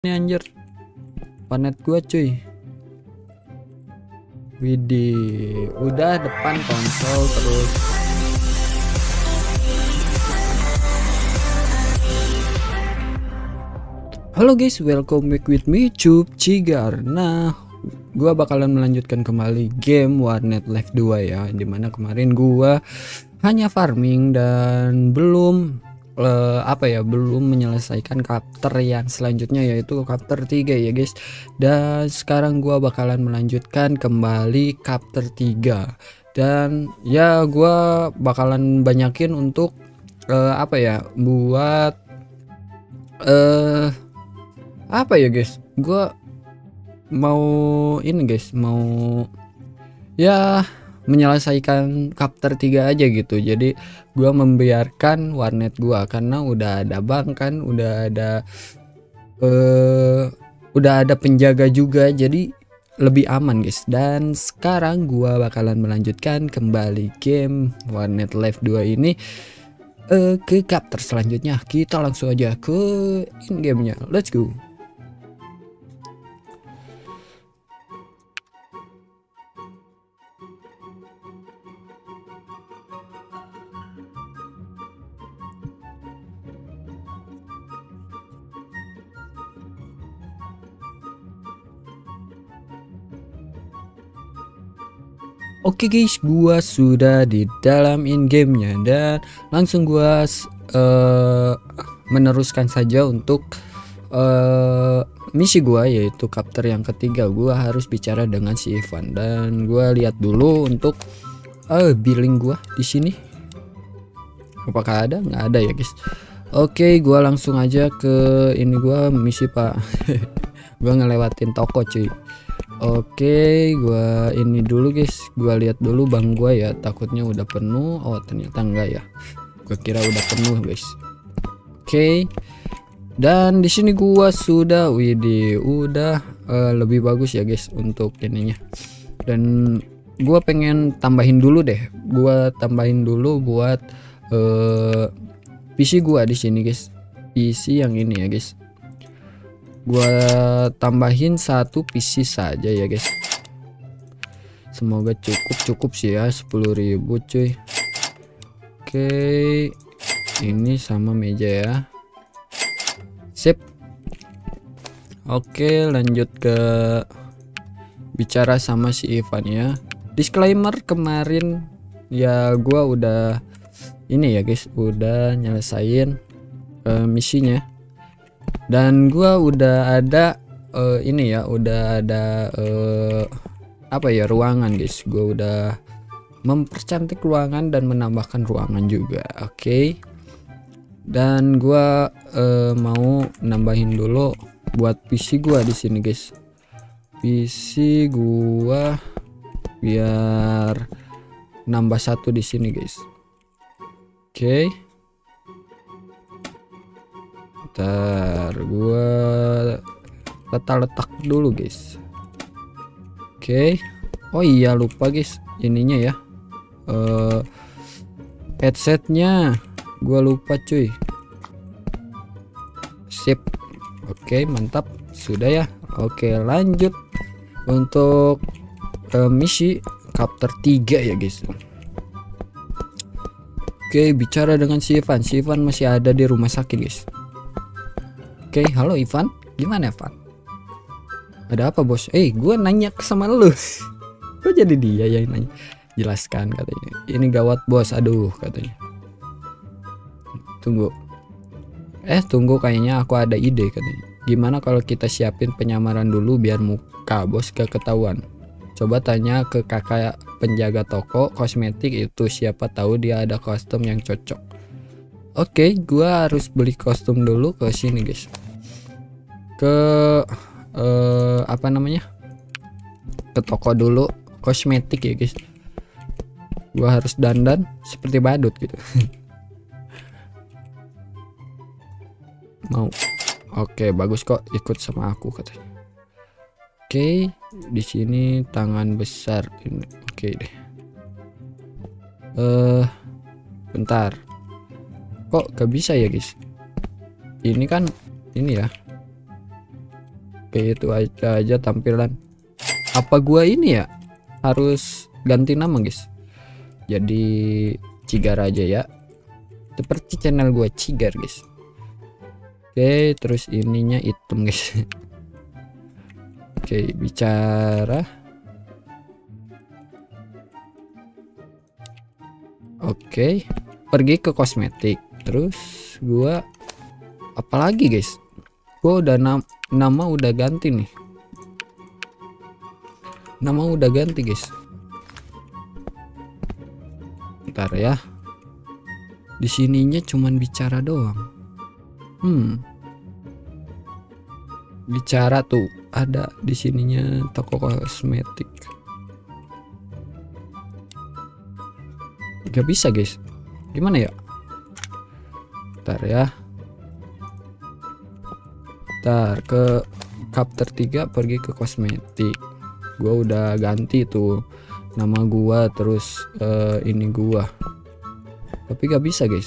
Ini anjir planet gua cuy. Widih, udah depan konsol terus. Halo guys, welcome back with me Cup Cigar. Nah, gua bakalan melanjutkan kembali game Warnet Live 2 ya, dimana kemarin gua hanya farming dan belum belum menyelesaikan chapter yang selanjutnya, yaitu chapter 3 ya guys. Dan sekarang gua bakalan melanjutkan kembali chapter 3. Dan ya gua bakalan banyakin untuk buat guys. Gua mau ini guys, mau ya menyelesaikan chapter 3 aja gitu. Jadi gua membiarkan warnet gua karena udah ada bank kan, udah ada penjaga juga, jadi lebih aman guys. Dan sekarang gua bakalan melanjutkan kembali game Warnet Live 2 ini ke chapter selanjutnya. Kita langsung aja ke in gamenya, let's go. Oke guys, gua sudah di dalam in gamenya dan langsung gua meneruskan saja untuk misi gua, yaitu chapter yang ketiga. Gua harus bicara dengan si Ivan dan gua lihat dulu untuk billing gua di sini. Apakah ada? Nggak ada ya guys. Oke, gua langsung aja ke ini, gua misi pak. Gua ngelewatin toko cuy. Oke, gua ini dulu guys, gua lihat dulu bang gua ya, takutnya udah penuh. Oh ternyata enggak ya, gua kira udah penuh guys. Oke, dan di sini gua sudah, widih, udah lebih bagus ya guys untuk ininya. Dan gua pengen tambahin dulu deh, gua tambahin dulu buat PC gua di sini guys, PC yang ini ya guys. Gua tambahin satu PC saja ya guys, semoga cukup sih ya, 10.000 cuy. Oke, ini sama meja ya, sip. Oke, lanjut ke bicara sama si Ivan ya. Disclaimer, kemarin ya gua udah ini ya guys, udah nyelesain misinya. Dan gua udah ada ini ya, udah ada ruangan guys. Gua udah mempercantik ruangan dan menambahkan ruangan juga. Oke. Dan gua mau nambahin dulu buat PC gua di sini guys. PC gua biar nambah satu di sini guys. Oke. Ntar gua letak dulu guys. Oke. Oh iya, lupa guys ininya ya, headsetnya gua lupa cuy. Sip. Oke, mantap, sudah ya. Oke, lanjut untuk misi chapter 3 ya guys. Oke, bicara dengan si Ivan. Si Ivan masih ada di rumah sakit guys. Oke, halo Ivan, gimana Ivan? Ada apa bos? Gue nanya sama lu. Kok jadi dia yang nanya? Jelaskan katanya. Ini gawat bos, aduh katanya. Tunggu. Tunggu, kayaknya aku ada ide katanya. Gimana kalau kita siapin penyamaran dulu biar muka bos gak ketahuan? Coba tanya ke kakak penjaga toko kosmetik itu, siapa tahu dia ada kostum yang cocok. Oke, gua harus beli kostum dulu ke sini guys. Ke ke toko dulu kosmetik ya guys. Gua harus dandan seperti badut gitu. Mau. Oke, bagus kok ikut sama aku katanya. Oke, di sini tangan besar ini. Oke deh. Bentar. Kok gak bisa ya guys? Ini kan ini ya. Oke, itu aja tampilan. Apa gua ini ya harus ganti nama guys, jadi Cigar aja ya, seperti channel gua Cigar guys. Oke, terus ininya hitam guys. Oke, bicara. Oke, pergi ke kosmetik. Terus gua apalagi guys, gua udah nama udah ganti nih, nama udah ganti guys. Ntar ya, di sininya cuman bicara doang. Bicara tuh ada di sininya, toko kosmetik. Gak bisa guys, gimana ya? Ntar ya, ntar ke chapter 3 pergi ke kosmetik. Gua udah ganti tuh nama gua, terus ini gua, tapi gak bisa guys.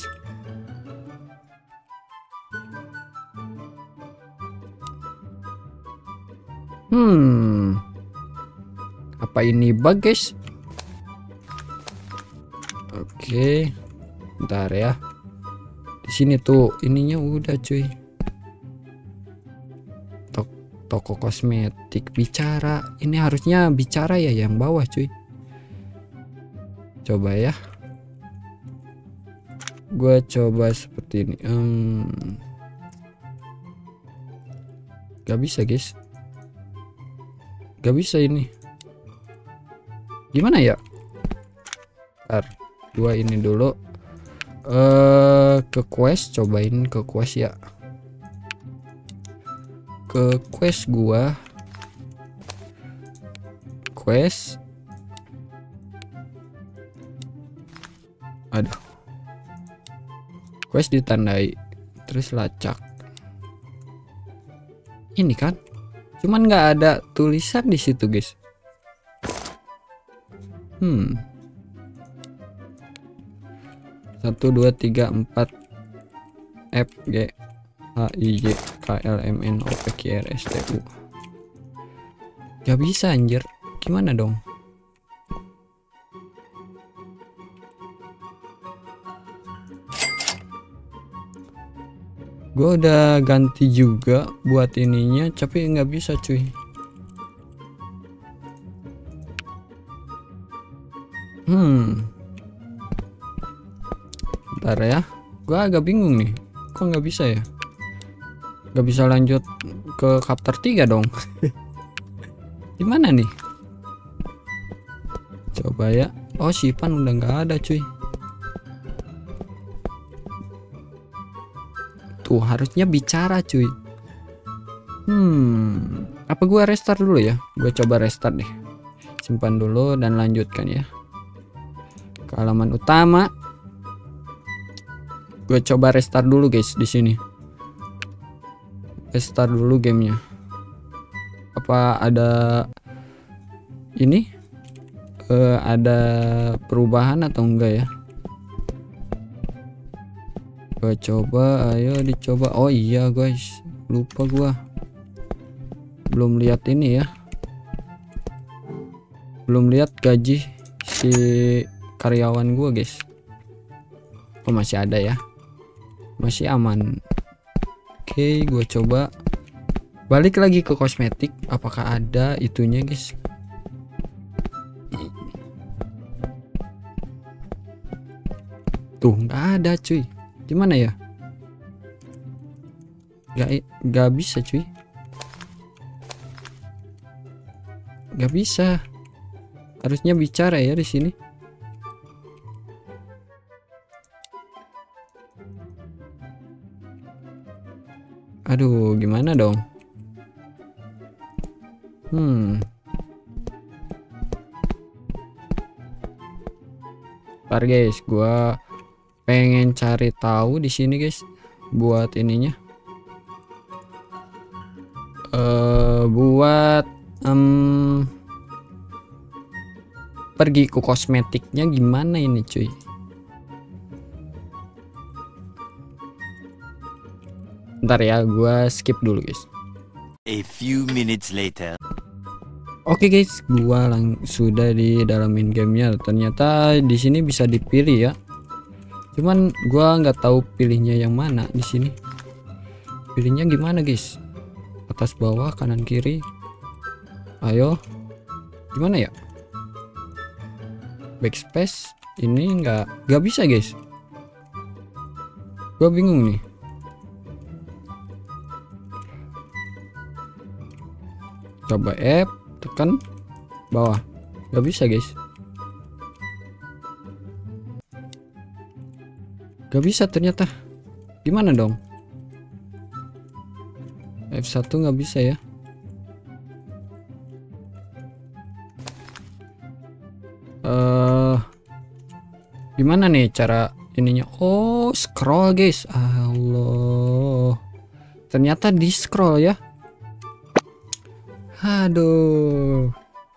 Apa ini bug guys? Oke, bentar ya. Di sini tuh ininya udah cuy. Toko kosmetik bicara. Ini harusnya bicara ya yang bawah cuy. Coba ya. Gue coba seperti ini. Gak bisa guys. Gak bisa ini. Gimana ya? Ntar gua ini dulu. Ke quest, cobain ke quest ya. Ke quest gua. Quest. Aduh. Quest ditandai. Terus lacak. Ini kan? Cuman nggak ada tulisan di situ guys. 1 2 3 4 F G H I J K L M N O P Q R S T U. Gak bisa anjir, gimana dong? Gue udah ganti juga buat ininya, tapi nggak bisa cuy. Bentar ya, gue agak bingung nih, kok nggak bisa ya? Nggak bisa lanjut ke chapter 3 dong. Gimana nih? Coba ya. Oh, Sipan udah nggak ada cuy. Tuh harusnya bicara cuy. Apa gua restart dulu ya? Gue coba restart deh. Simpan dulu dan lanjutkan ya. Ke halaman utama. Gue coba restart dulu guys di sini. Restart dulu gamenya. Apa ada ini? Ada perubahan atau enggak ya? Gue coba, ayo dicoba. Oh iya guys, lupa gua belum lihat ini ya, belum lihat gaji si karyawan gua guys. Oh masih ada ya, masih aman. Oke, gue coba balik lagi ke kosmetik, apakah ada itunya guys? Tuh nggak ada cuy. Gimana ya? Gak bisa cuy. Gak bisa. Harusnya bicara ya di sini. Aduh, gimana dong? Ntar guys, gua pengen cari tahu di sini guys, buat ininya, buat pergi ke kosmetiknya gimana ini cuy. Ntar ya, gua skip dulu guys. A few minutes later. Oke guys, gua sudah di dalam in gamenya. Ternyata di sini bisa dipilih ya. Cuman gua nggak tahu pilihnya yang mana di sini. Pilihnya gimana guys? Atas bawah, kanan kiri. Ayo. Gimana ya? Backspace ini nggak bisa guys. Gua bingung nih. Coba F, tekan bawah, nggak bisa guys, nggak bisa ternyata. Gimana dong? F1 nggak bisa ya. Gimana nih cara ininya? Oh, scroll guys. Allah, ternyata di scroll ya. Aduh.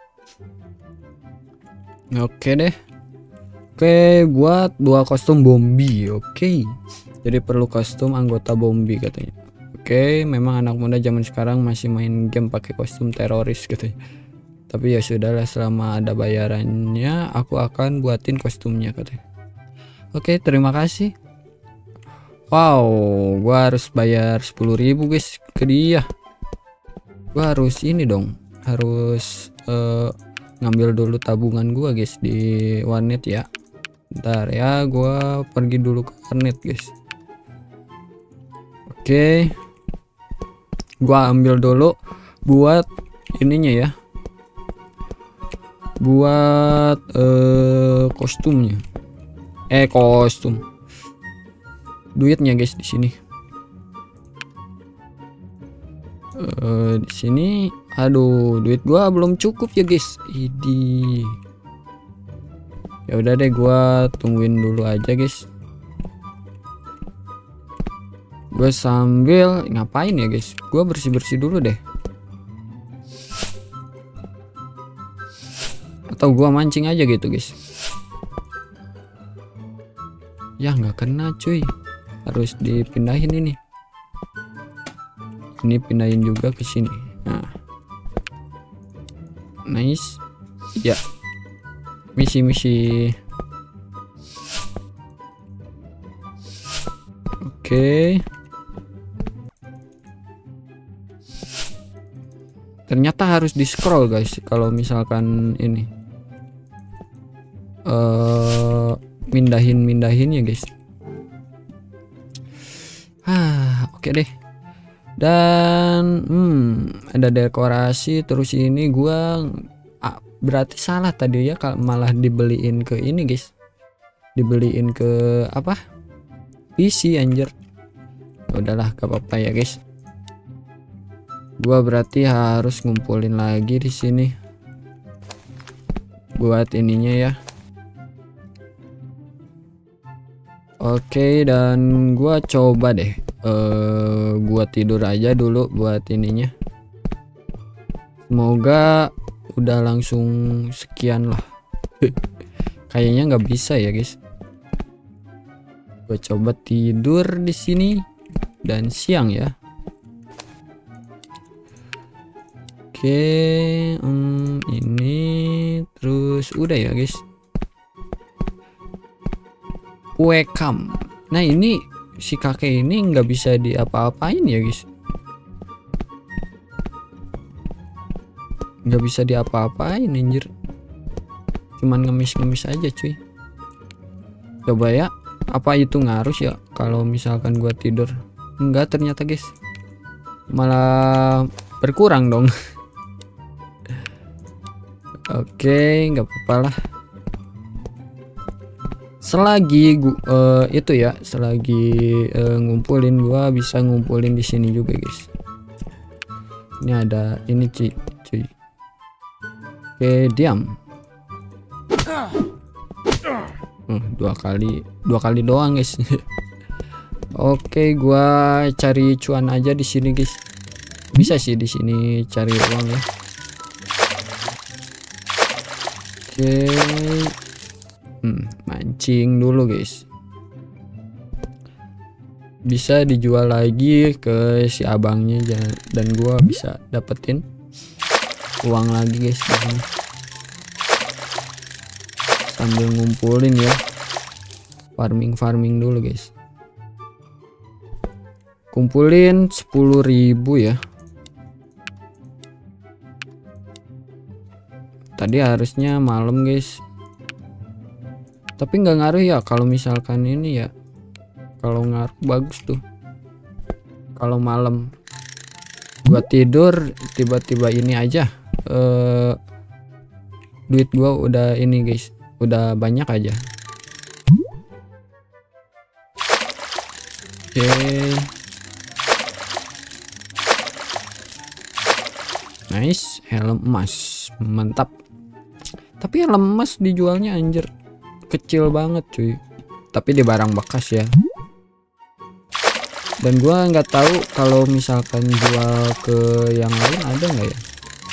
Oke deh. Oke, buat 2 kostum Bombi. Oke. Jadi perlu kostum anggota Bombi katanya. Oke, memang anak muda zaman sekarang masih main game pakai kostum teroris katanya. Tapi ya sudahlah, selama ada bayarannya aku akan buatin kostumnya katanya. Oke, terima kasih. Wow, gua harus bayar 10.000 guys ke dia. Gua harus ini dong, harus ngambil dulu tabungan gua guys di warnet ya. Bentar ya, gua pergi dulu ke warnet guys. Oke, gua ambil dulu buat ininya ya, buat kostumnya, kostum duitnya guys di sini. Di sini, aduh, duit gua belum cukup ya guys. Idi, ya udah deh, gua tungguin dulu aja guys. Gua sambil ngapain ya guys? Gua bersih-bersih dulu deh. Atau gua mancing aja gitu guys. Ya nggak kena cuy. Harus dipindahin ini. Ini pindahin juga ke sini. Nah, nice ya. Misi oke. Ternyata harus di scroll guys kalau misalkan ini mindahin ya guys. Oke deh. Dan ada dekorasi terus. Ini gua berarti salah tadi ya, kalau malah dibeliin ke ini guys, dibeliin ke apa, PC anjir. Udahlah, gak apa-apa ya guys. Gua berarti harus ngumpulin lagi di sini buat ininya ya. Oke, dan gua coba deh gua tidur aja dulu buat ininya. Semoga udah langsung sekian lah. Kayaknya nggak bisa ya guys. Gua coba tidur di sini dan siang ya. Oke, ini terus udah ya guys. Welcome. Nah, ini si kakek ini nggak bisa diapa-apain ya guys. Nggak bisa diapa-apain anjir. Cuman ngemis-ngemis aja cuy. Coba ya, apa itu ngaruh ya kalau misalkan gua tidur? Enggak ternyata guys. Malah berkurang dong. Oke, nggak apa-apa lah. Selagi itu ya, selagi ngumpulin, gua bisa ngumpulin di sini juga guys. Ini ada ini cuy. Oke, diam. Dua kali doang guys. Oke, gua cari cuan aja di sini guys. Bisa sih di sini cari uang ya. Oke. Mancing dulu guys. bisa dijual lagi ke si abangnya dan gua bisa dapetin uang lagi guys di sini. Sambil ngumpulin ya, farming dulu guys. Kumpulin 10.000 ya. Tadi harusnya malam guys, tapi nggak ngaruh ya kalau misalkan ini ya. Kalau ngaruh bagus tuh kalau malam gua tidur tiba-tiba ini aja, duit gua udah ini guys, udah banyak aja. Oke. Nice, helm emas mantap. Tapi helm emas dijualnya anjir kecil banget cuy, tapi di barang bekas ya. Dan gua nggak tahu kalau misalkan jual ke yang lain ada nggak ya.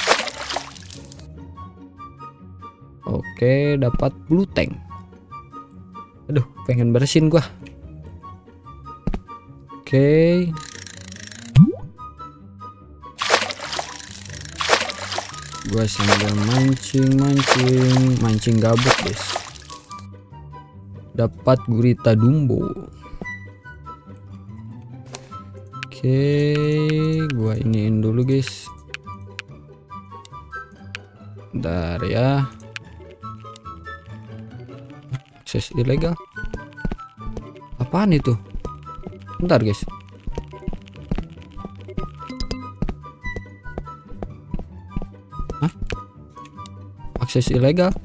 Oke, dapat blue tank. Aduh, pengen bersihin gua. Oke. Gua sambil mancing gabut guys. Dapat gurita dumbo. Oke, gua iniin dulu guys. Bentar ya. Akses ilegal. Apaan itu? Bentar guys. Hah? Akses ilegal.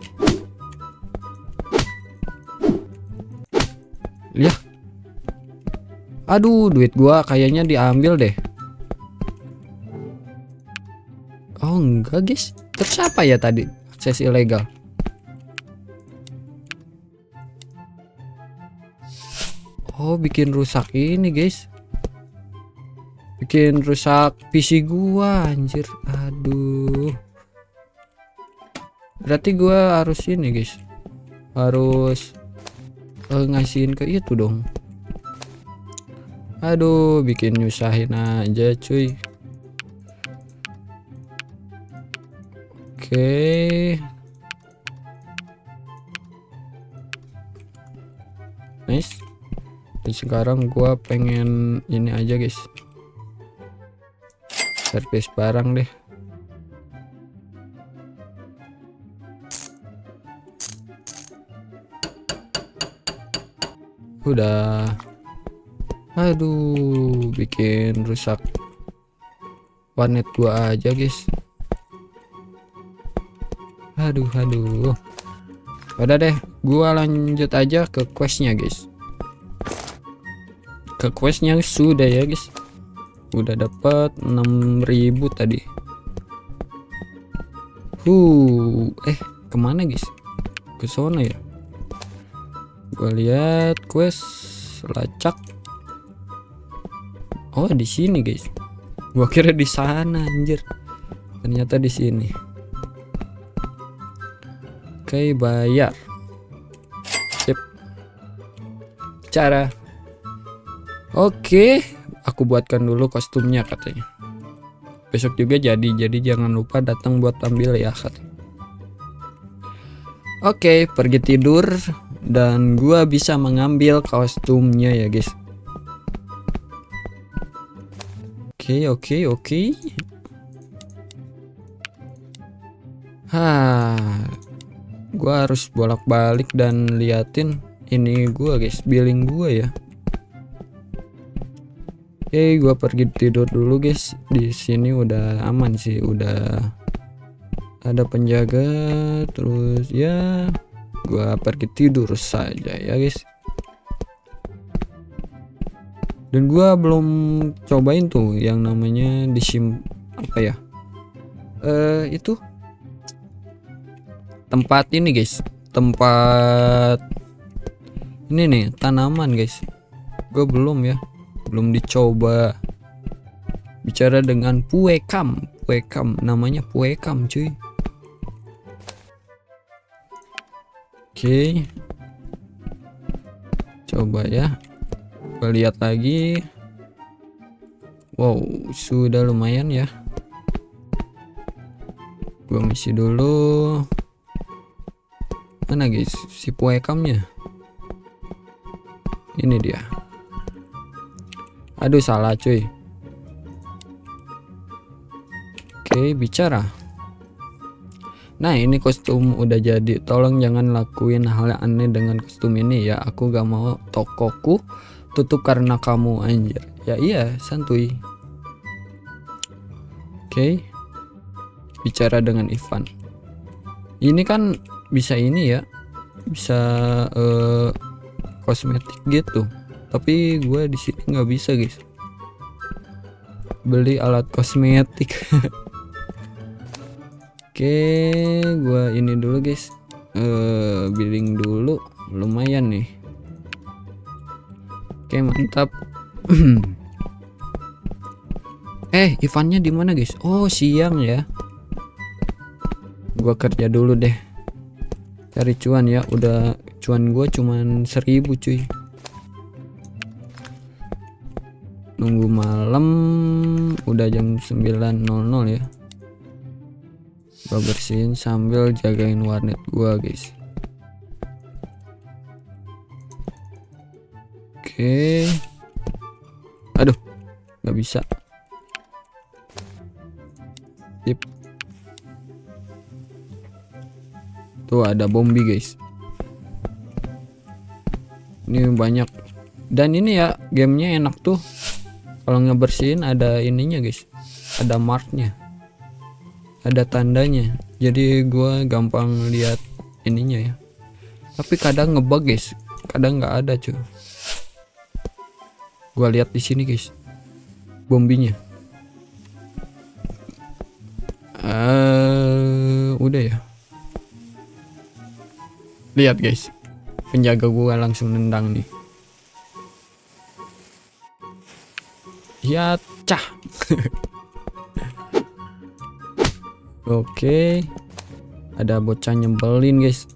Lihat. Aduh, duit gua kayaknya diambil deh. Oh enggak guys, terus apa ya tadi akses ilegal? Oh, bikin rusak ini guys, bikin rusak PC gua anjir. Aduh, berarti gua harus ini guys, harus ngasihin ke itu dong. Aduh, bikin nyusahin aja cuy. Oke. Nice. Dan sekarang gua pengen ini aja guys, servis barang deh. Udah. Aduh, bikin rusak warnet gua aja guys. Aduh. Udah deh, gua lanjut aja ke questnya guys. Ke questnya sudah ya guys. Udah dapat 6.000 tadi. Kemana guys? Ke sana ya. Gua lihat quest lacak. Oh, di sini guys. Gua kira di sana anjir. Ternyata di sini. Oke, bayar. Sip. Cara. Oke, aku buatkan dulu kostumnya katanya. Besok juga jadi jangan lupa datang buat ambil ya katanya. Oke, pergi tidur dan gua bisa mengambil kostumnya ya guys. Oke. Gua harus bolak-balik dan liatin ini gua guys, billing gua ya. Oke, gua pergi tidur dulu guys. Di sini udah aman sih, udah ada penjaga. Terus ya, gua pergi tidur saja ya guys. Dan gua belum cobain tuh yang namanya apa ya? Itu tempat ini guys, tempat ini nih tanaman guys. Gua belum dicoba. Bicara dengan Puekam, namanya Puekam cuy. Oke, coba ya. Gua lihat lagi. Wow, sudah lumayan ya. Gua misi dulu. Mana guys si puekamnya? Ini dia. Aduh salah cuy. Oke, bicara. Nah ini kostum udah jadi. Tolong jangan lakuin hal yang aneh dengan kostum ini ya. Aku gak mau tokoku tutup karena kamu, anjir. Ya iya, santuy. Oke. Bicara dengan Ivan. Ini kan bisa ini ya. Bisa kosmetik gitu. Tapi gue di sini nggak bisa guys. Beli alat kosmetik. Oke, gua ini dulu guys. Billing dulu, lumayan nih. Oke, mantap. Ivannya di mana guys? Oh, siang ya. Gua kerja dulu deh. Cari cuan ya. Udah cuan gua cuman 1000 cuy. Nunggu malam. Udah jam 9.00 ya. Gua bersihin sambil jagain warnet gua guys. Oke. Aduh, nggak bisa. Sip. Tuh ada bombi guys. Ini banyak. Dan ini ya gamenya enak tuh. Kalau ngebersihin ada ininya guys. Ada marknya. Ada tandanya, jadi gua gampang lihat ininya ya. Tapi kadang ngebug guys, kadang nggak ada cuy. Gua lihat di sini guys, bombinya. Udah ya. Lihat guys, penjaga gua langsung nendang nih. Ya cah. Oke, ada bocah nyebelin guys.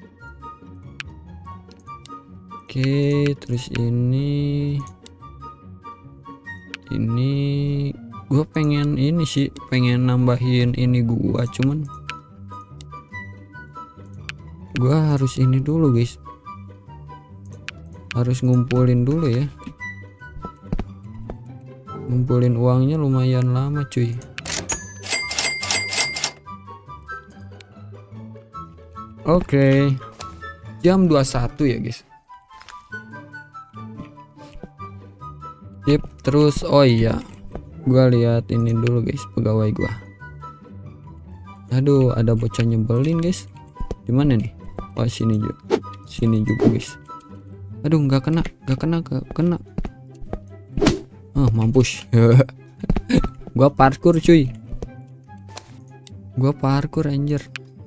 Oke, terus ini gue pengen ini sih, pengen nambahin ini gua, cuman gua harus ini dulu guys, harus ngumpulin dulu ya. Ngumpulin uangnya lumayan lama cuy. Oke, jam 21 ya guys. Yep, terus oh iya, gua lihat ini dulu guys, pegawai gua. Aduh, ada bocah nyebelin guys. Dimana nih? Oh sini juga guys. Aduh, nggak kena. Oh mampus. Gua parkur cuy. Gua parkur anjir.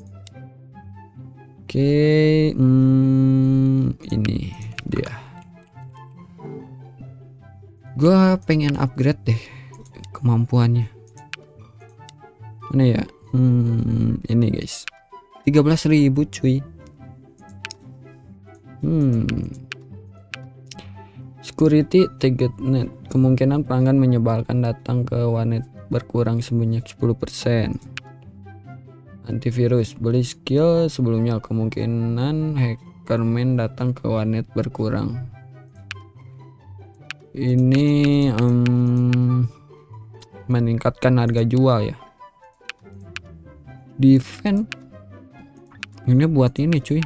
Oke, ini dia. Gua pengen upgrade deh kemampuannya. Mana ya? Ini guys. 13.000 cuy. Security target net. Kemungkinan pelanggan menyebalkan datang ke warnet berkurang sebanyak 10%. Antivirus, beli skill sebelumnya, kemungkinan hackerman datang ke warnet berkurang. Ini meningkatkan harga jual ya. Defense ini buat ini cuy,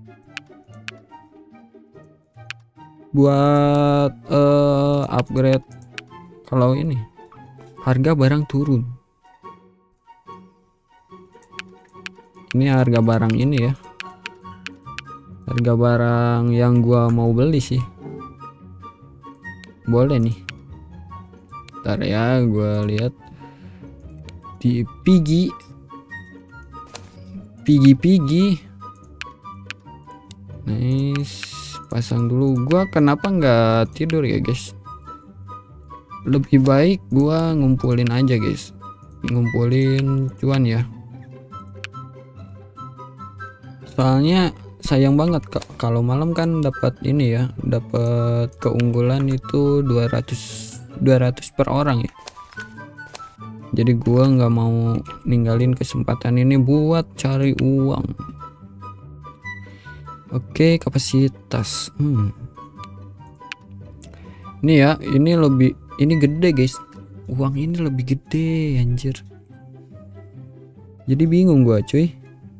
buat upgrade. Kalau ini harga barang turun. Ini harga barang ini ya, harga barang yang gua mau beli sih. Boleh nih, ntar ya gua lihat di Piggy. Nice, pasang dulu. Gua kenapa nggak tidur ya guys? Lebih baik gua ngumpulin aja guys, ngumpulin cuan ya. Soalnya sayang banget kalau malam kan dapat ini ya, dapat keunggulan itu 200 per orang ya. Jadi gua nggak mau ninggalin kesempatan ini buat cari uang. Oke, kapasitas. Ini ya, ini gede guys. Uang ini lebih gede anjir. Jadi bingung gua cuy.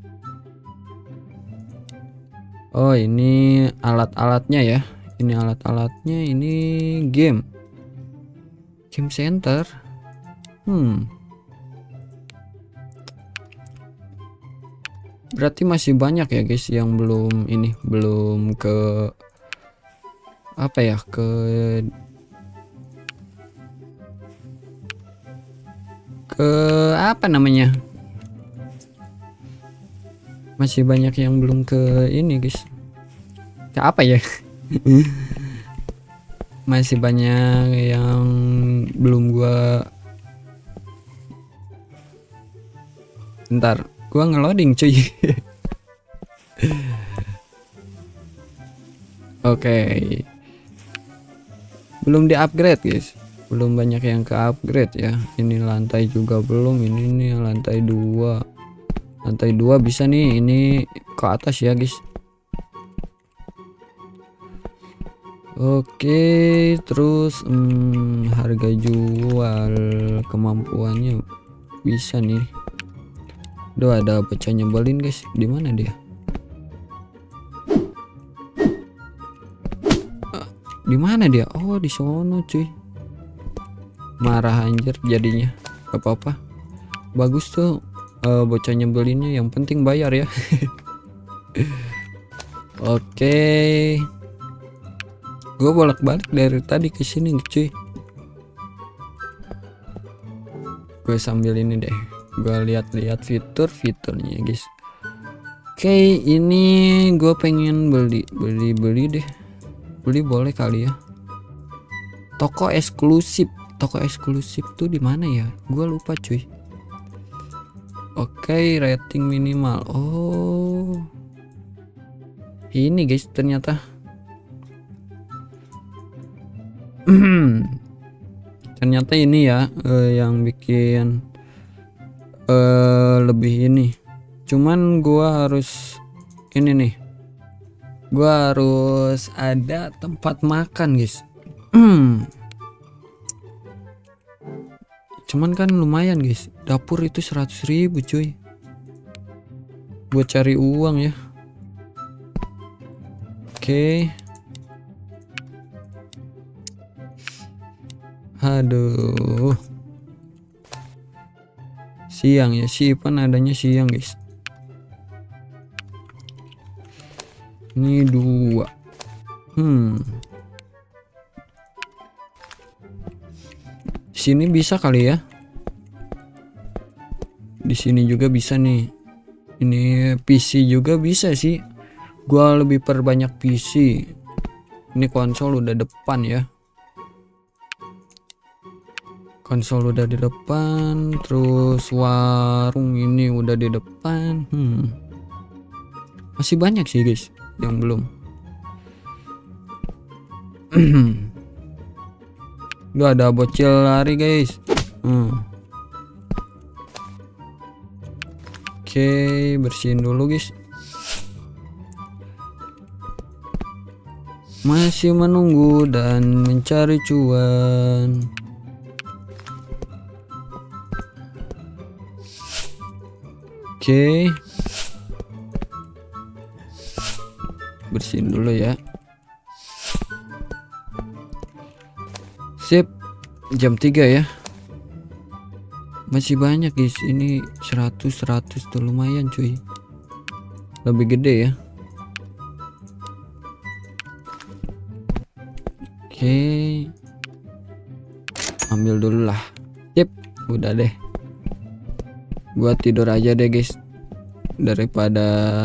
Oh, ini alat-alatnya ya. Ini alat-alatnya, ini game center. Berarti masih banyak ya guys yang belum ke apa ya, ke apa namanya, masih banyak yang belum ke ini guys, ke apa ya. Masih banyak yang belum gua, bentar gua ngeloading cuy. Oke. Belum di upgrade guys, belum banyak yang ke upgrade ya. Ini lantai juga belum, ini nih lantai 2 bisa nih, ini ke atas ya guys. Oke, terus harga jual, kemampuannya bisa nih. Duh, ada bocah nyebelin guys, di mana dia? Di mana dia? Oh, di sono cuy. Marah anjir jadinya. Gak apa-apa. Bagus tuh bocah nyebelinnya, yang penting bayar ya. Oke. Gue bolak-balik dari tadi ke sini cuy. Gue sambil ini deh. Gue lihat-lihat fitur-fiturnya guys. Oke, ini gue pengen beli deh. Beli boleh kali ya. Toko eksklusif tuh di mana ya? Gua lupa cuy. Oke, rating minimal. Oh, ini guys ternyata. Ternyata ini ya yang bikin lebih ini. Cuman gua harus ini nih. Gua harus ada tempat makan guys. Cuman kan lumayan guys, dapur itu 100.000 cuy, buat cari uang ya. Oke. Aduh, siang ya, Ivan adanya siang guys. Ini 2. Sini bisa kali ya. Di sini juga bisa nih. Ini PC juga bisa sih. Gua lebih perbanyak PC. Ini konsol udah depan ya. Konsol udah di depan, terus warung ini udah di depan. Masih banyak sih guys yang belum. Udah ada bocil lari guys. Oke, bersihin dulu guys. Masih menunggu dan mencari cuan. Oke, bersihin dulu ya. Sip, jam 3 ya. Masih banyak guys, ini 100 tuh lumayan cuy. Lebih gede ya. Oke, ambil dulu lah. Sip, udah deh. Gua tidur aja deh guys, daripada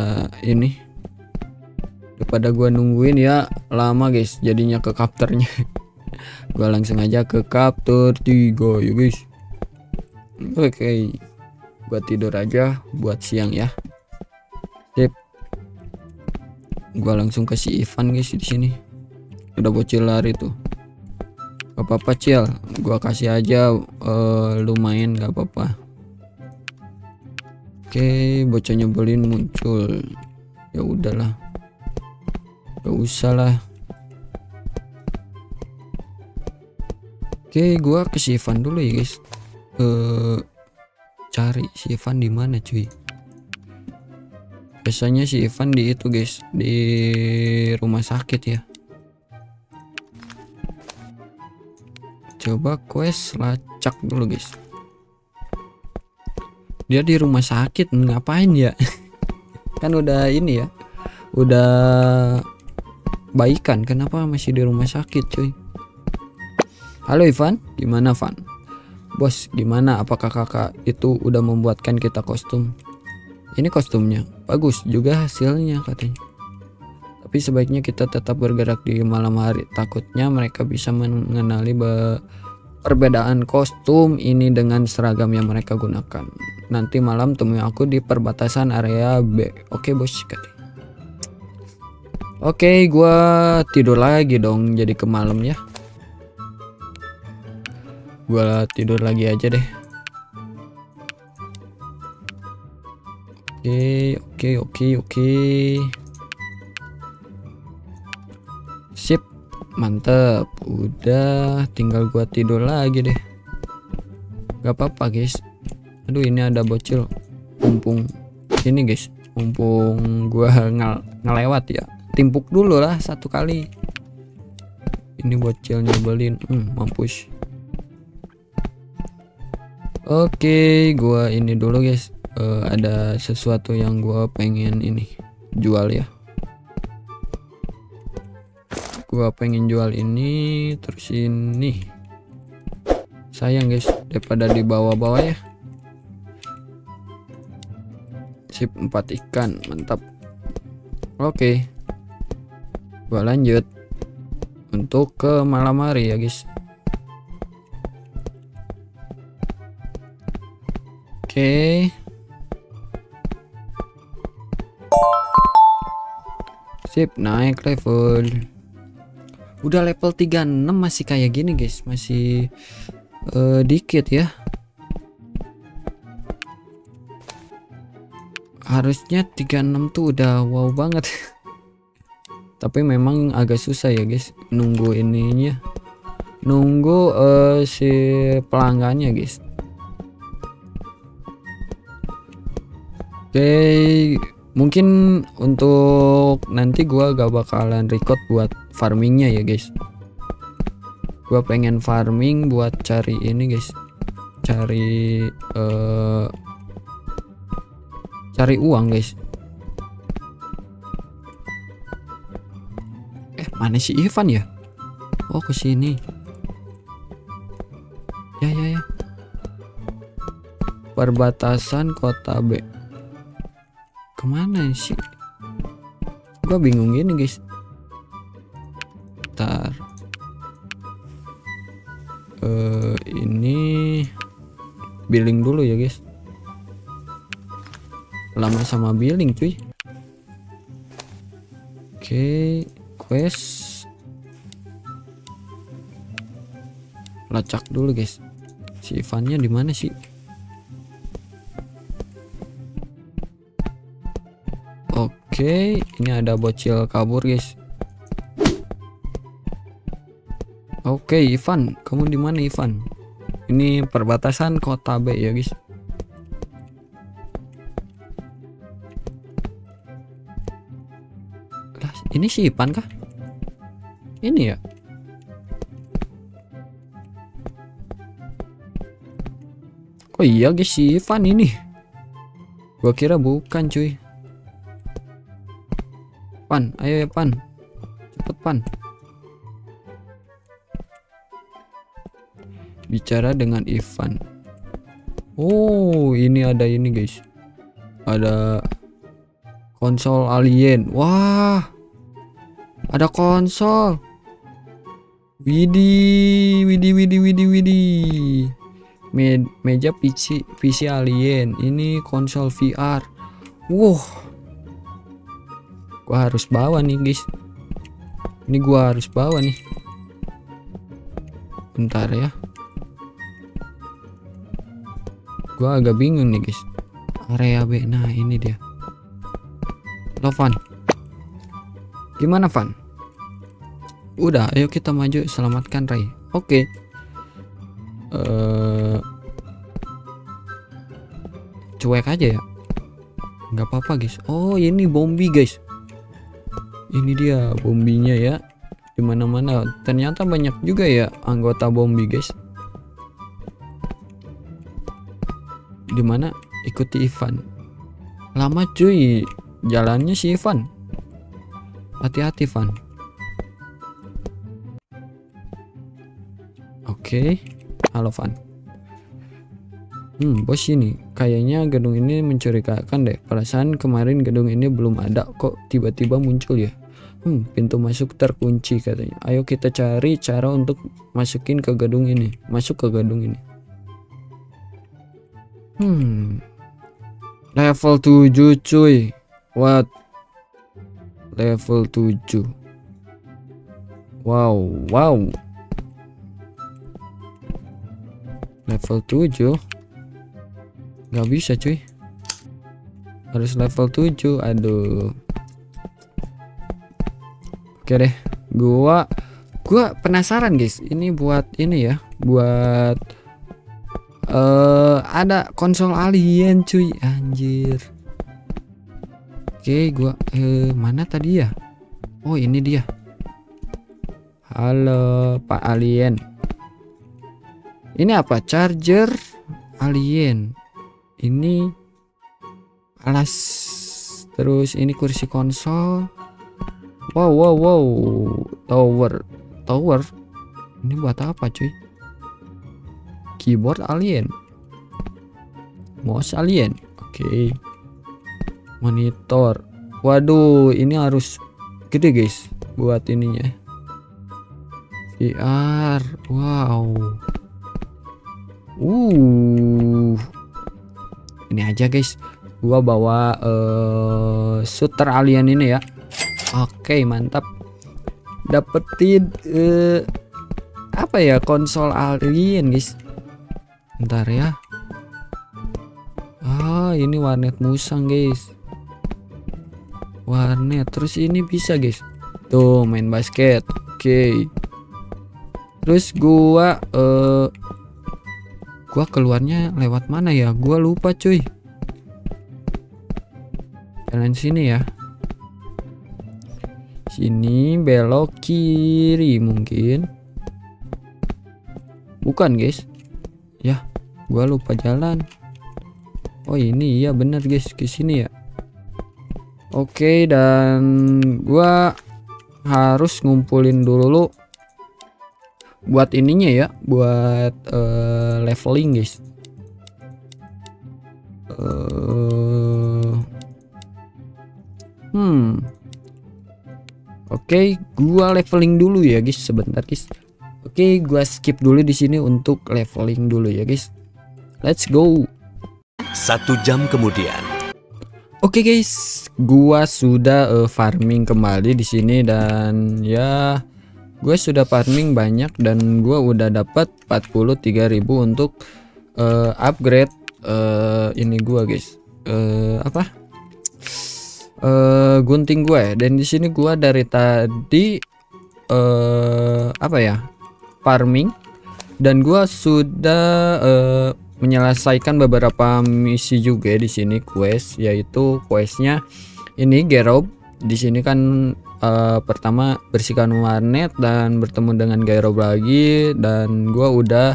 gua nungguin ya lama guys, jadinya ke kapternya. Gua langsung aja ke kapter 3 ya guys. Oke, gua tidur aja buat siang ya. Sip. Gua langsung ke si Ivan guys di sini. Udah bocil lari tuh. Gak apa-apa Cil, gua kasih aja lumayan gak apa-apa. Oke, bocah nyebelin muncul. Ya udahlah. Gak usah lah. Oke, gua ke si Ivan dulu ya guys. Cari si Ivan di mana cuy? Biasanya si Ivan di itu guys, di rumah sakit ya. Coba quest lacak dulu guys. Dia di rumah sakit ngapain ya? Kan udah ini ya, udah baikan, kenapa masih di rumah sakit cuy? Halo Ivan, gimana Van? Bos, gimana? Apakah kakak itu udah membuatkan kita kostum? Ini kostumnya, bagus juga hasilnya katanya. Tapi sebaiknya kita tetap bergerak di malam hari. Takutnya mereka bisa mengenali perbedaan kostum ini dengan seragam yang mereka gunakan. Nanti malam temui aku di perbatasan area B. Oke bos katanya. Oke, gua tidur lagi dong, jadi ke malam ya. Gua tidur lagi aja deh. Oke. Sip, mantep. Udah, tinggal gua tidur lagi deh. Gak apa-apa guys. Aduh, ini ada bocil. Mumpung ini guys, mumpung gua ngelewat ya, timpuk dulu lah satu kali. Ini bocil nyebelin. Mampus. Oke, gua ini dulu guys. Ada sesuatu yang gua pengen ini jual ya. Gua pengen jual ini, terus ini. Sayang guys, daripada di bawah-bawah ya. Sip, 4 ikan, mantap. Oke. Gua lanjut untuk ke malam hari ya guys. Oke. Sip, naik level. Udah level 36 masih kayak gini guys, masih dikit ya. Harusnya 36 tuh udah wow banget. Tapi memang agak susah ya guys, nunggu ininya, nunggu si pelanggannya guys. Oke, mungkin untuk nanti gua gak bakalan record buat farmingnya ya guys. Gua pengen farming buat cari ini guys, cari uang guys. Mana si Ivan ya? Oh, ke sini. Ya. Perbatasan kota B. Kemana sih? Gua bingung gini guys. Ntar. Ini billing dulu ya guys. Lama sama billing cuy. Oke, quest. Lacak dulu guys. Si Ivannya di mana sih? Oke, ini ada bocil kabur guys. Oke, Ivan, kamu di mana Ivan? Ini perbatasan kota B ya guys. Lah, ini si Ivan kah? Ini ya. Oh iya guys, si Ivan ini. Gua kira bukan cuy. Pan, ayo ya Pan. Cepet Pan. Bicara dengan Ivan. Oh, ini ada ini guys. Ada konsol alien. Wah. Ada konsol. Widih. Meja PC alien. Ini konsol VR. Wow. Gua harus bawa nih guys. Ini gua harus bawa nih. Bentar ya. Gua agak bingung nih guys. Area B. Nah ini dia. Lo Van, gimana Van? Udah, ayo kita maju selamatkan Ray. Oke. Cuek aja ya. Nggak apa-apa guys. Oh ini Bombi guys. Ini dia Bombinya ya. Dimana-mana. Ternyata banyak juga ya anggota Bombi guys. Dimana? Ikuti Ivan. Lama cuy jalannya si Ivan. Hati-hati Van. Oke. Halo Van. Bos ini kayaknya gedung ini mencurigakan deh. Perasaan kemarin gedung ini belum ada kok tiba-tiba muncul ya. Pintu masuk terkunci katanya. Ayo kita cari cara untuk masukin ke gedung ini. Masuk ke gedung ini. Level 7 cuy. What? Level 7. Wow. Level 7 nggak bisa cuy, harus level 7. Aduh. Oke deh, gua penasaran guys, ini buat ini ya, buat ada konsol alien cuy, anjir. Oke, gua mana tadi ya? Oh ini dia. Halo Pak Alien. Ini apa? Charger alien. Ini alas. Terus ini kursi konsol. Wow. Tower. Ini buat apa cuy? Keyboard alien. Mouse alien. Oke. Monitor. Waduh, ini harus gede guys buat ininya. VR. Wow. Ini aja guys. Gua bawa shooter alien ini ya. Oke, mantap. Dapetin apa ya, konsol alien guys. Bentar ya. Ini warnet musang guys. Warnet. Terus ini bisa guys. Tuh main basket. Oke. Terus gua keluarnya lewat mana ya? Gua lupa cuy. Jalan sini ya. Sini belok kiri mungkin. Bukan guys. Ya, gua lupa jalan. Oh ini ya bener guys, ke sini ya. Oke, dan gua harus ngumpulin dulu buat ininya ya, buat leveling guys. Oke, gua leveling dulu ya guys, sebentar guys. Oke, gua skip dulu di sini untuk leveling dulu ya guys. Let's go. 1 jam kemudian. Oke guys, gua sudah farming kembali di sini, dan ya gue sudah farming banyak, dan gue udah dapat 43.000 untuk upgrade ini gue guys, gunting gue ya. Dan di sini gue dari tadi farming, dan gue sudah menyelesaikan beberapa misi juga di sini, quest, yaitu questnya ini Gerob. Di sini kan pertama bersihkan warnet dan bertemu dengan Gerob lagi, dan gua udah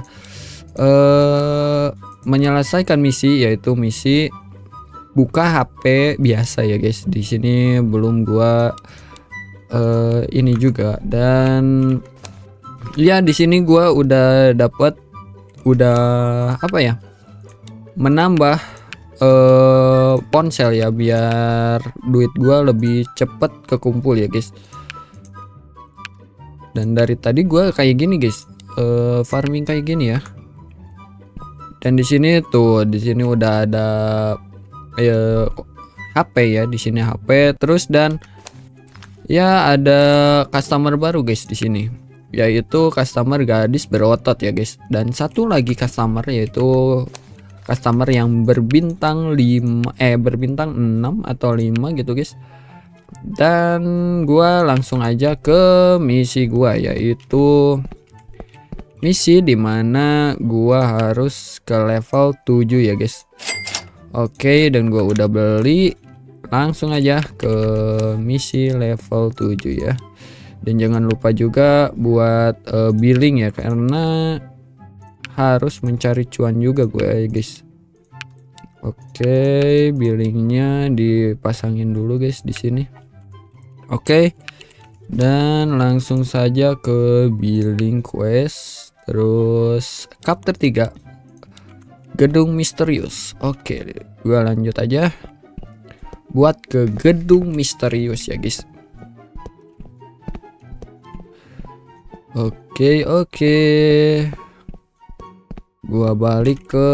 menyelesaikan misi, yaitu misi buka HP biasa ya guys. Di sini belum gua ini juga, dan ya di sini gua udah dapat menambah ponsel ya, biar duit gua lebih cepet kekumpul ya guys. Dan dari tadi gua kayak gini guys, farming kayak gini ya. Dan di sini udah ada HP ya, di sini HP terus, dan Ya ada customer baru guys di sini, yaitu customer gadis berotot ya guys. Dan satu lagi customer yaitu customer yang berbintang 5 berbintang 6 atau 5 gitu guys. Dan gua langsung aja ke misi gua, yaitu misi dimana gua harus ke level 7 ya guys. Oke, dan gua udah beli, langsung aja ke misi level 7 ya. Dan jangan lupa juga buat billing ya, karena harus mencari cuan juga gue ya guys. Oke, billingnya dipasangin dulu guys di sini. Oke, dan langsung saja ke billing quest, terus chapter 3 gedung misterius. Oke, gue lanjut aja buat ke gedung misterius ya guys. Oke, gua balik ke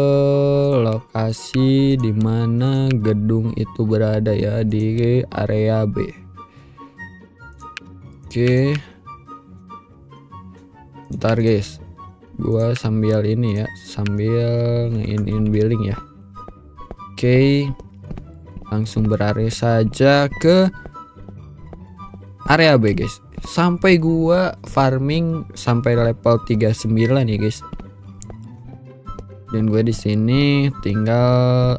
lokasi dimana gedung itu berada ya, di area B. Oke, ntar guys, gua sambil ini ya, sambil ngeinin billing ya. Oke, langsung berlari saja ke area B guys, sampai gua farming sampai level 39 ya guys. Dan gue di sini tinggal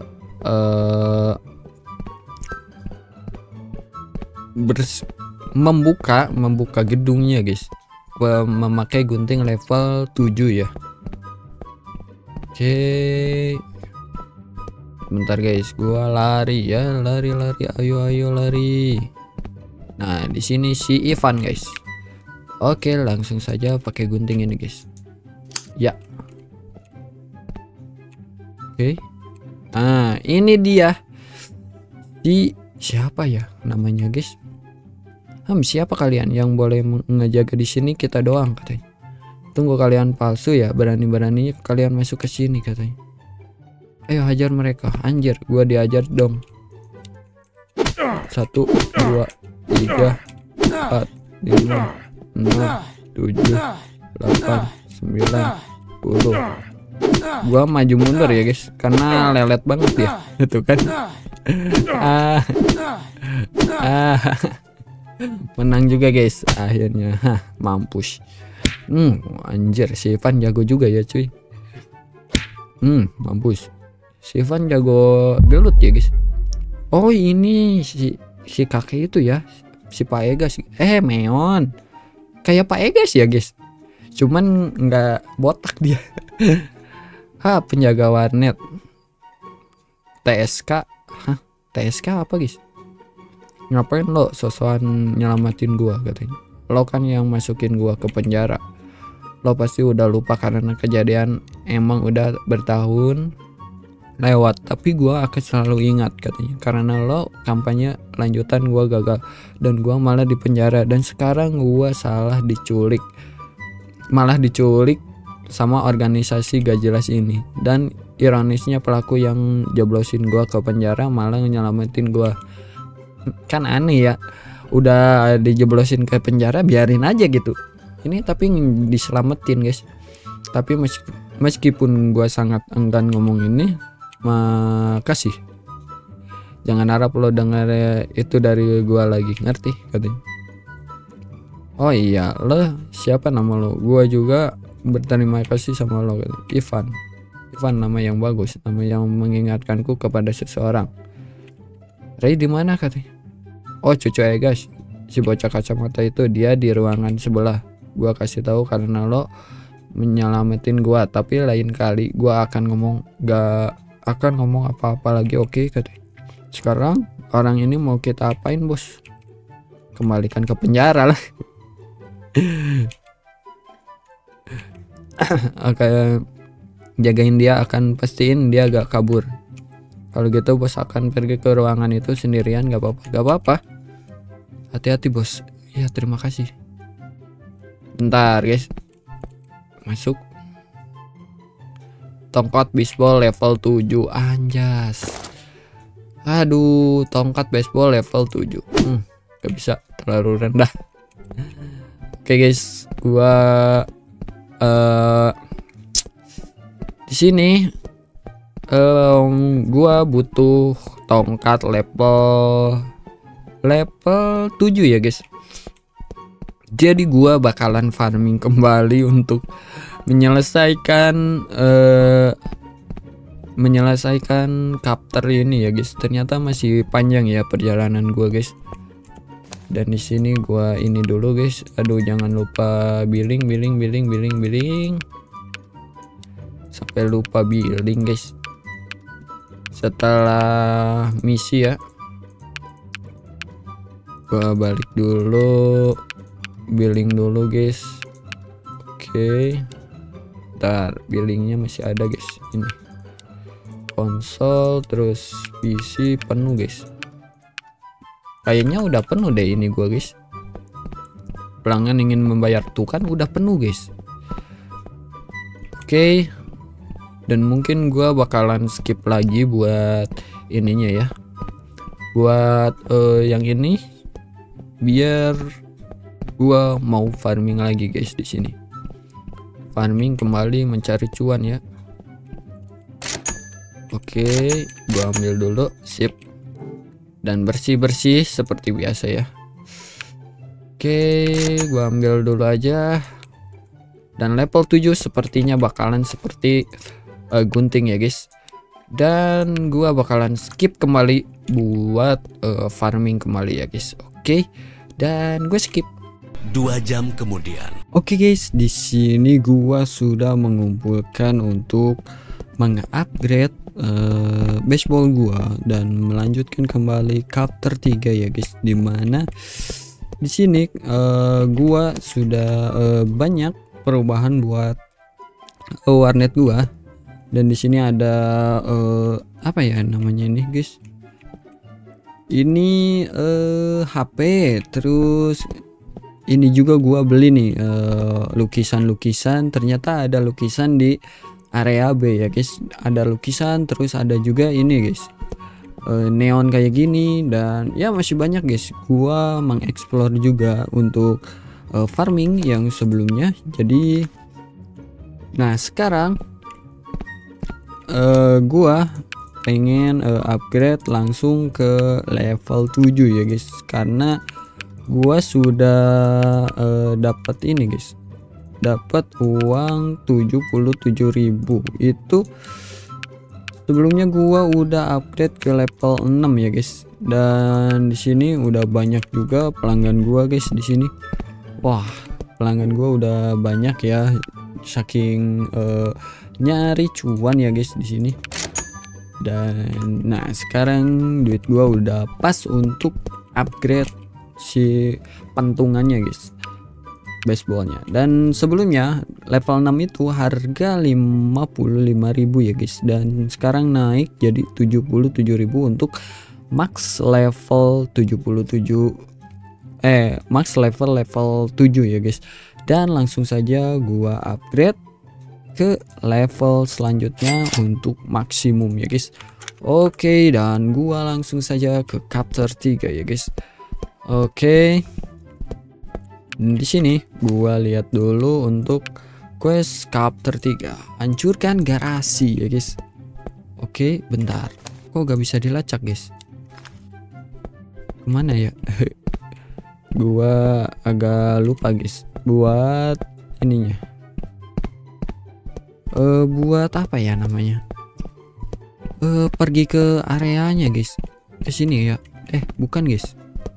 membuka gedungnya guys, memakai gunting level 7 ya. Oke, bentar guys, gua lari ya, lari, ayo lari. Nah, di sini si Ivan guys. Oke, langsung saja pakai gunting ini guys. Ya. Oke. Nah, ini dia. Siapa ya namanya guys? Siapa kalian yang boleh ngejaga di sini? Kita doang katanya. Tunggu, kalian palsu ya, berani-beraninya kalian masuk ke sini katanya. Ayo hajar mereka. Anjir, gua diajar dong. 1 2 3 4 5 6 7 8 9 10. Gua maju mundur ya guys, karena lelet banget ya itu kan. Menang juga guys akhirnya. Mampus. Anjir, si Ivan jago juga ya cuy. Mampus, si Ivan jago gelut ya guys. Oh, ini si kakek itu ya, si Pak Egas. Meon kayak Pak Egas ya guys, cuman nggak botak dia. Penjaga warnet TSK. TSK apa guys? Ngapain lo sosokan nyelamatin gua katanya? Lo kan yang masukin gua ke penjara. Lo pasti udah lupa karena kejadian emang udah bertahun lewat, tapi gua akan selalu ingat katanya, karena lo kampanye lanjutan gua gagal dan gua malah di penjara, dan sekarang gua malah diculik sama organisasi gak jelas ini. Dan ironisnya pelaku yang jeblosin gua ke penjara malah nyelamatin gua. Kan aneh ya, udah dijeblosin ke penjara biarin aja gitu, ini tapi diselamatin guys. Tapi meskipun gua sangat enggan ngomong ini, makasih. Jangan harap lo denger itu dari gua lagi, ngerti katanya. Oh iya, lo siapa nama lo? Gua juga berterima kasih sama lo. Ivan nama yang bagus, nama yang mengingatkanku kepada seseorang. Ray di mana katanya? Oh, cucu Egas, si bocah kacamata itu, dia di ruangan sebelah. Gua kasih tahu karena lo menyelamatin gua, tapi lain kali gua gak akan ngomong apa-apa lagi, oke katanya. Sekarang orang ini mau kita apain bos? Kembalikan ke penjara lah. Oke, jagain dia, akan pastiin dia gak kabur. Kalau gitu bos akan pergi ke ruangan itu sendirian, gak apa-apa. Hati-hati bos. Ya, terima kasih. Bentar guys, masuk. Tongkat baseball level 7, anjas. Aduh, tongkat baseball level 7. gak bisa, terlalu rendah. Oke guys, gua di sini gua butuh tongkat level 7 ya guys. Jadi gua bakalan farming kembali untuk menyelesaikan chapter ini ya guys. Ternyata masih panjang ya perjalanan gua guys. Dan di sini gua ini dulu guys. Aduh, jangan lupa billing. Sampai lupa billing guys. Setelah misi ya. Gua balik dulu, billing dulu guys. Oke. Ntar billingnya masih ada guys. Ini konsol terus PC penuh guys. Kayaknya udah penuh deh ini gua guys. Pelanggan ingin membayar tuh kan udah penuh guys. Oke. Dan mungkin gua bakalan skip lagi buat ininya ya. Buat yang ini biar gua mau farming lagi guys di sini. Farming kembali mencari cuan ya. Oke, gua ambil dulu, sip. Dan bersih-bersih seperti biasa ya. Oke, gua ambil dulu aja. Dan level 7 sepertinya bakalan seperti gunting ya guys. Dan gua bakalan skip kembali buat farming kembali ya guys. Oke. Dan gue skip. 2 jam kemudian. Oke guys, di sini gua sudah mengumpulkan untuk meng-upgrade baseball gua dan melanjutkan kembali chapter 3 ya guys, dimana di sini gua sudah banyak perubahan buat warnet gua. Dan di sini ada apa ya namanya ini guys, ini HP. Terus ini juga gua beli nih lukisan-lukisan. Ternyata ada lukisan di area B ya guys, ada lukisan. Terus ada juga ini guys, neon kayak gini. Dan ya masih banyak guys, gua mengeksplor juga untuk farming yang sebelumnya. Jadi nah sekarang gua pengen upgrade langsung ke level 7 ya guys, karena gua sudah dapat ini guys, dapat uang 77.000. Itu sebelumnya gua udah upgrade ke level 6 ya guys. Dan di sini udah banyak juga pelanggan gua guys di sini. Wah, pelanggan gua udah banyak ya, saking nyari cuan ya guys di sini. Dan nah sekarang duit gua udah pas untuk upgrade si pentungannya guys, baseballnya. Dan sebelumnya level 6 itu harga 55.000 ya guys, dan sekarang naik jadi 77.000 untuk max level 77 max level 7 ya guys. Dan langsung saja gua upgrade ke level selanjutnya untuk maksimum ya guys. Oke, dan gua langsung saja ke chapter 3 ya guys. Oke. Di sini gua lihat dulu untuk quest chapter 3, hancurkan garasi ya guys. Oke, bentar. Kok gak bisa dilacak guys? Kemana ya? Gua agak lupa guys buat ininya. Buat apa ya namanya? Pergi ke areanya guys. Ke sini ya. Bukan guys.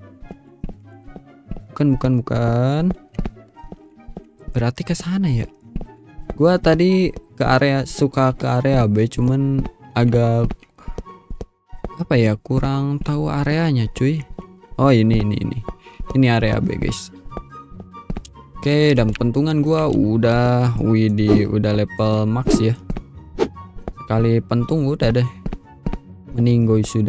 Bukan. Berarti ke sana ya. Gua tadi ke area B, cuman agak apa ya, kurang tahu areanya cuy. Oh ini area B guys. Oke, dan pentungan gua udah udah level max ya. Sekali pentung udah deh meninggoy sudah.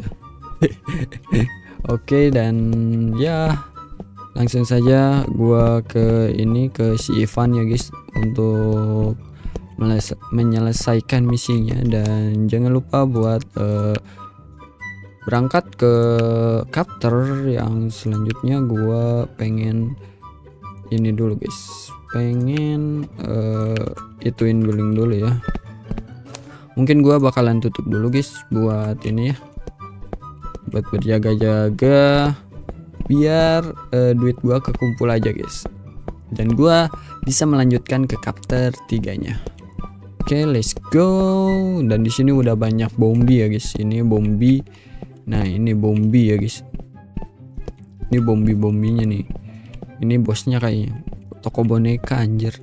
Oke, dan ya langsung saja gua ke si Ivan ya guys untuk menyelesaikan misinya. Dan jangan lupa buat berangkat ke chapter yang selanjutnya. Gua pengen ini dulu guys, pengen ituin building dulu ya. Mungkin gua bakalan tutup dulu guys buat ini ya, buat berjaga-jaga biar duit gua kekumpul aja guys, dan gua bisa melanjutkan ke chapter 3-nya. Oke, let's go. Dan di sini udah banyak bombi ya guys. Ini bombi. Nah, ini bombi ya guys. Ini bombinya nih. Ini bosnya kayaknya. Toko boneka anjir.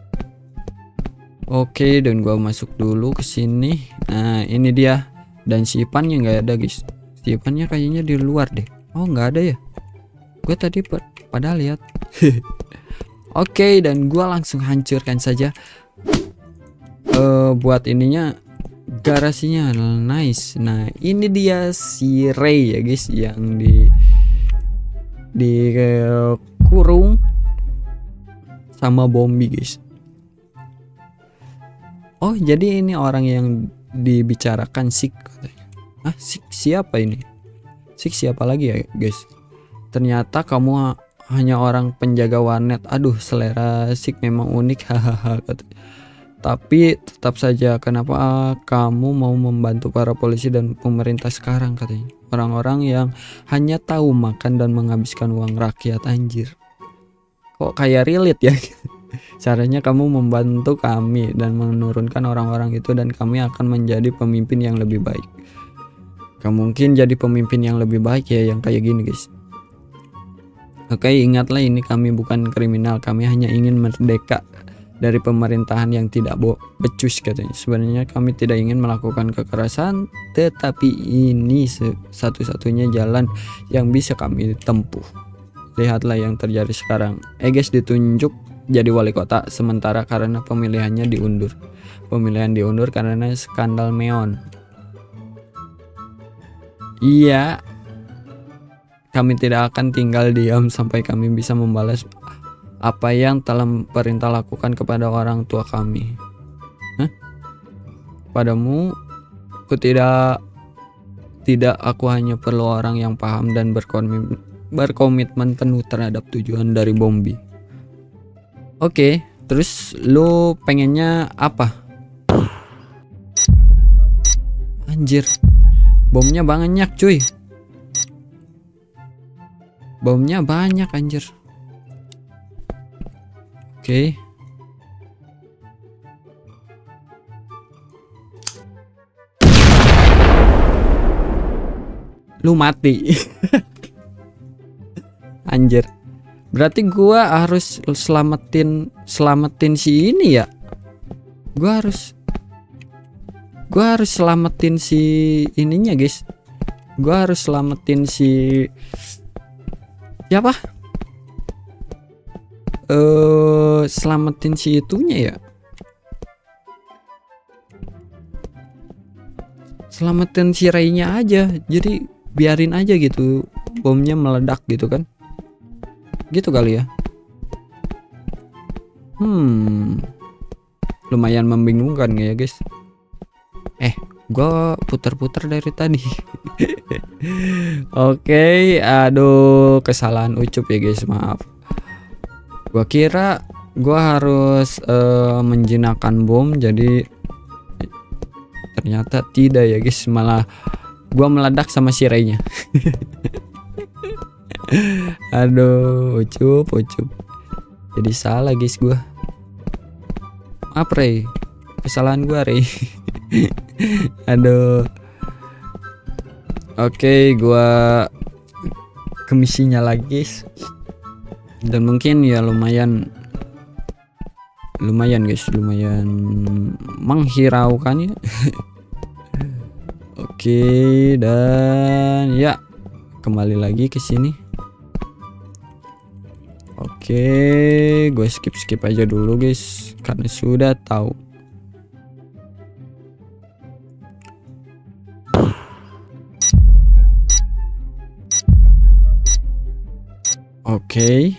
Oke, dan gua masuk dulu ke sini. Nah, ini dia. Dan si Ipannya nggak ada guys. Si Ipannya kayaknya di luar deh. Oh, nggak ada ya. Gue tadi pada lihat. Oke, dan gua langsung hancurkan saja. Buat ininya, garasinya nice. Nah, ini dia si Ray ya guys, yang di kurung sama Bombi guys. Oh, jadi ini orang yang dibicarakan Sik katanya. Ah, Sik siapa ini? Sik siapa lagi ya guys? Ternyata kamu hanya orang penjaga warnet. Aduh, selera Sik memang unik, hahaha katanya. Tapi tetap saja, kenapa kamu mau membantu para polisi dan pemerintah sekarang katanya? Orang-orang yang hanya tahu makan dan menghabiskan uang rakyat, anjir. Kok kayak relate ya? Caranya kamu membantu kami dan menurunkan orang-orang itu, dan kami akan menjadi pemimpin yang lebih baik. Kamu mungkin jadi pemimpin yang lebih baik ya, yang kayak gini guys. Oke, ingatlah ini kami bukan kriminal, kami hanya ingin merdeka dari pemerintahan yang tidak becus katanya. Sebenarnya kami tidak ingin melakukan kekerasan, tetapi ini satu-satunya jalan yang bisa kami tempuh. Lihatlah yang terjadi sekarang. Eges ditunjuk jadi wali kota sementara karena pemilihannya diundur. Pemilihan diundur karena skandal Meon. Iya, kami tidak akan tinggal diam sampai kami bisa membalas apa yang telah perintah lakukan kepada orang tua kami. Hah? Padamu, aku hanya perlu orang yang paham dan berkomitmen penuh terhadap tujuan dari Bombi. Oke, terus lu pengennya apa? Anjir, bomnya banyak cuy. Bomnya banyak anjir. Oke. Lu mati. Anjir. Berarti gua harus selamatin si ini ya. Gua harus selamatin si ininya, guys. Gua harus selamatin si siapa? Selamatin si itunya ya. Selamatin si Ray-nya aja. Jadi biarin aja gitu bomnya meledak gitu kan. Gitu kali ya. Lumayan membingungkan ya guys. Gua putar-putar dari tadi. Oke, aduh kesalahan ucup ya guys, maaf. Gua kira gua harus menjinakkan bom, jadi ternyata tidak ya guys, malah gua meledak sama si Ray-nya. Aduh, ucup. Jadi salah guys gua. Maaf Ray, kesalahan gua Ray. Aduh. Oke, gua ke misinya lagi guys. Dan mungkin ya lumayan guys, lumayan menghiraukan ya. Oke, dan ya kembali lagi ke sini. Oke, gue skip aja dulu guys karena sudah tahu. Oke.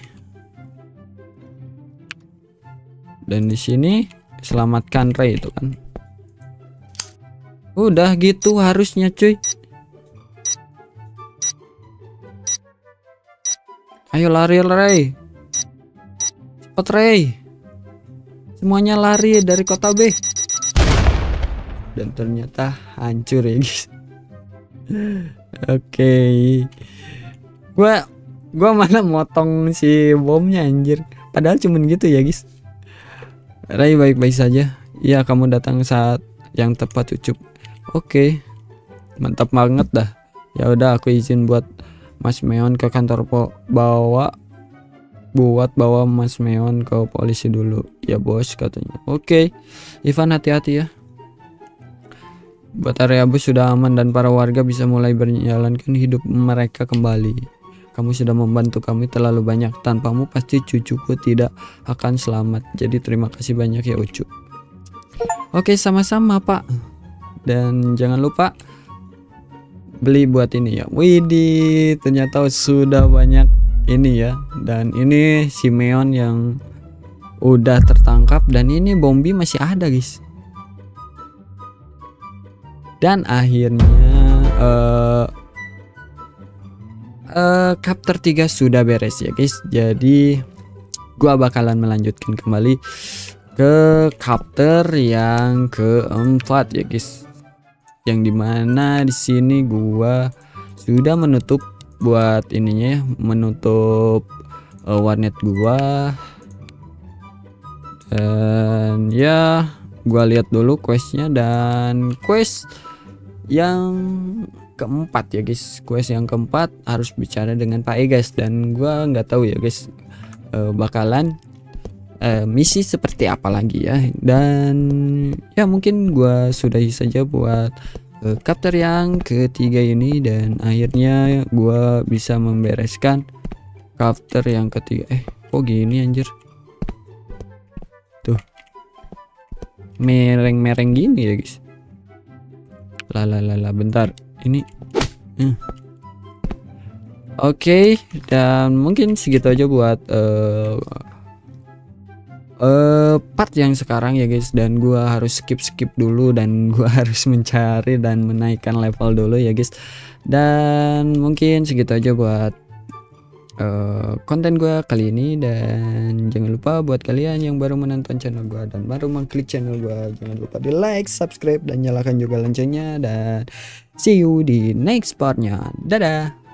Dan di sini selamatkan Ray itu kan. Udah gitu harusnya cuy. Ayo lari Ray. Cepet Ray. Semuanya lari dari kota B. Dan ternyata hancur ya guys. Oke. Gua mana motong si bomnya anjir. Padahal cuman gitu ya guys. Ray baik-baik saja. Iya, kamu datang saat yang tepat Ucup. Oke. Mantap banget dah. Ya udah, aku izin buat Mas Meon ke kantor bawa Mas Meon ke polisi dulu. Ya bos katanya. Oke. Ivan hati-hati ya. Buat area bus sudah aman dan para warga bisa mulai menjalankan hidup mereka kembali. Kamu sudah membantu kami terlalu banyak. Tanpamu pasti cucuku tidak akan selamat. Jadi terima kasih banyak ya Ucu. Oke, sama-sama Pak. Dan jangan lupa beli buat ini ya. Widih, ternyata sudah banyak ini ya. Dan ini si Meon yang udah tertangkap. Dan ini Bombi masih ada guys. Dan akhirnya chapter 3 sudah beres ya guys. Jadi gua bakalan melanjutkan kembali ke chapter yang keempat ya guys. Yang dimana di sini gua sudah menutup buat ininya ya, menutup warnet gua. Dan ya gua lihat dulu questnya, dan quest yang keempat ya guys. Quest yang keempat harus bicara dengan Pak Egas, dan gua nggak tahu ya guys bakalan misi seperti apa lagi ya. Dan ya mungkin gua sudahi saja buat chapter yang ketiga ini, dan akhirnya gua bisa membereskan chapter yang ketiga. Kok gini anjir, tuh mereng-mereng gini ya guys. Lah bentar ini. Oke, dan mungkin segitu aja buat part yang sekarang ya guys. Dan gua harus skip dulu, dan gua harus mencari dan menaikkan level dulu ya guys. Dan mungkin segitu aja buat konten gua kali ini. Dan jangan lupa buat kalian yang baru menonton channel gua dan baru mengklik channel gua, jangan lupa di like, subscribe, dan nyalakan juga loncengnya. Dan see you di next partnya. Dadah.